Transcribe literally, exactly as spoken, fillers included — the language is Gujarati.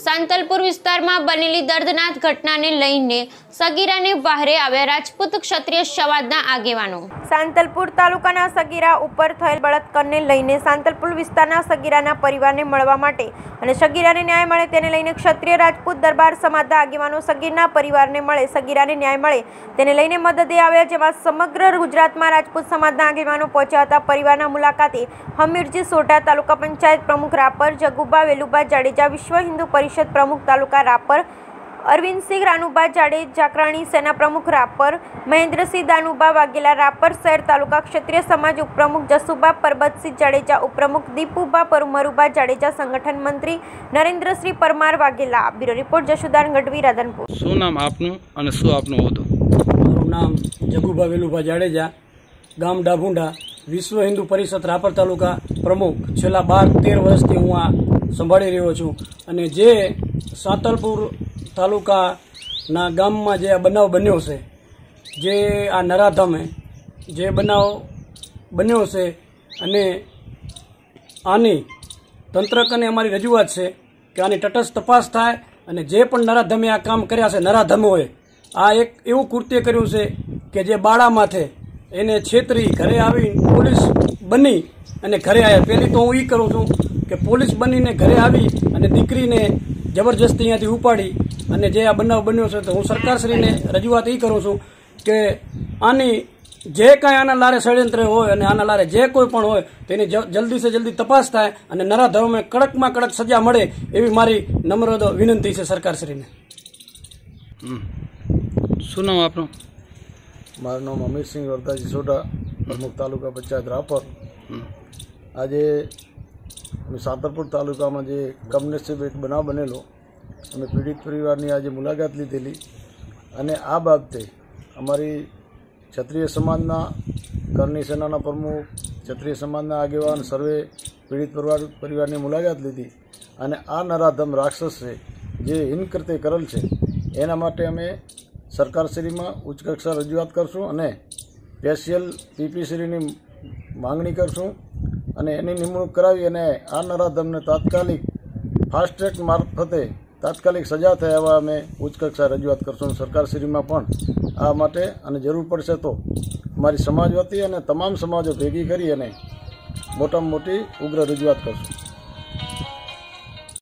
सांतलपुर विस्तार में बनेली दर्दनाक घटना ने लईने सगीरा ने बहारे आव्या राजपूत क्षत्रिय समाजना आगेवानो। सांतलपुर तालुकाना सगीरा उपर थયેલ બળાત્કારને લઈને सांतलपुर વિસ્તારના સગીરાના પરિવારને મળવા માટે અને સગીરાને ન્યાય મળે તેને લઈને ક્ષત્રિય રાજપૂત દરબાર સમાજના આગેવાનો સગીરના પરિવારને મળે સગીરાને ન્યાય મળે તેને લઈને મદદે આવ્યા, જેમાં સમગ્ર ગુજરાતમાં રાજપૂત સમાજના આગેવાનો પહોંચ્યા હતા। પરિવારના મુલાકાતે હમીરજી સોઢા તાલુકા પંચાયત પ્રમુખ રાપર જગુબા વેલુબા જાડેજા, વિશ્વ હિન્દુ પરિષદ પ્રમુખ તાલુકા રાપર अरविंदसिंह रानूबा जाडे, जाकराणी सेना प्रमुख रापर महेंद्रसिंह दानूबा वाघेला, रापर शहर तालुका क्षत्रिय समाज उपप्रमुख जसुबा परबतसिंह जाडेजा, उपप्रमुख दीपूबा परमरुबा जाडेजा, संगठन मंत्री नरेन्द्रश्री परमार वाघेला। Bureau report Jashudan Gadhvi, Radhanpur. શું નામ આપનું અને શું આપનું હોદ્દો? મારું નામ જગુબા વેલુબા જાડેજા, ગામ ડાભુંડા, વિશ્વ હિન્દુ પરિષદ રાપર તાલુકા પ્રમુખ। છેલ્લા બાર તેર વર્ષથી હું આ સંભાળી રહ્યો છું અને જે સાંતલપુર તાલુકાના ગામમાં જે આ બનાવ બન્યો છે, જે આ નરાધમે જે બનાવ બન્યો છે અને આની તંત્ર કને અમારી રજૂઆત છે કે આની તટસ્થ તપાસ થાય અને જે પણ નરાધમે આ કામ કર્યા છે, નરાધમોએ આ એક એવું કૃત્ય કર્યું છે કે જે બાળા માથે એને છેતરી ઘરે આવી પોલીસ બની અને ઘરે આવ્યા। પહેલી તો હું એ કરું છું કે પોલીસ બનીને ઘરે આવી અને દીકરીને જબરજસ્તી અહીંયાથી ઉપાડી અને જે આ બનાવ બન્યો છે તો હું સરકારશ્રીને રજૂઆત એ કરું છું કે આની જે કાંઈ આના લારે ષડયંત્ર હોય અને આના લારે જે કોઈ પણ હોય તેની જલ્દી સે જલ્દી તપાસ થાય અને નરાધમોને કડકમાં કડક સજા મળે એવી મારી નમ્ર વિનંતી છે સરકારશ્રીને। શું નામ આપનું? મારું નામ અમીરસિંહ વરદાજી સોઢા, પ્રમુખ તાલુકા પંચાયત રાપર। આજે અમે સાંતલપુર તાલુકામાં જે કમનસીબ એક બનાવ બનેલો, અમે પીડિત પરિવારની આજે મુલાકાત લીધેલી અને આ બાબતે અમારી ક્ષત્રિય સમાજના કરણી સેનાના પ્રમુખ, ક્ષત્રિય સમાજના આગેવાન સર્વે પીડિત પરિવાર પરિવારની મુલાકાત લીધી અને આ નરાધમ રાક્ષસ છે જે હિનકૃત્ય કરેલ છે એના માટે અમે સરકારશ્રીમાં ઉચ્ચ કક્ષા રજૂઆત કરશું અને સ્પેશિયલ પીપીશ્રીની માંગણી કરશું અને એની નિમણૂક કરાવી અને આ નરાધમને તાત્કાલિક ફાસ્ટ ટ્રેક મારફતે તાત્કાલિક સજા થાય એવા અમે ઉચ્ચ કક્ષા રજૂઆત કરશું। સરકારશ્રીમાં પણ આ માટે અને જરૂર પડશે તો અમારી સમાજ વતી અને તમામ સમાજો ભેગી કરી અને મોટામાં મોટી ઉગ્ર રજૂઆત કરશું।